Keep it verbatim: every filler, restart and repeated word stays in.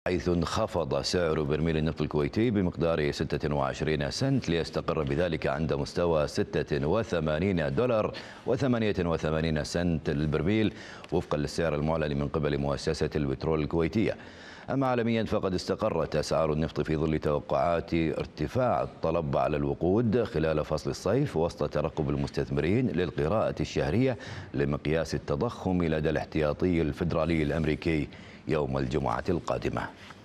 حيث انخفض سعر برميل النفط الكويتي بمقدار ستة وعشرين سنت ليستقر بذلك عند مستوى ستة وثمانين دولار وثمانية وثمانين سنت للبرميل وفقا للسعر المعلن من قبل مؤسسة البترول الكويتية. أما عالميا فقد استقرت أسعار النفط في ظل توقعات ارتفاع الطلب على الوقود خلال فصل الصيف وسط ترقب المستثمرين للقراءة الشهرية لمقياس التضخم لدى الاحتياطي الفيدرالي الأمريكي يوم الجمعة القادمة.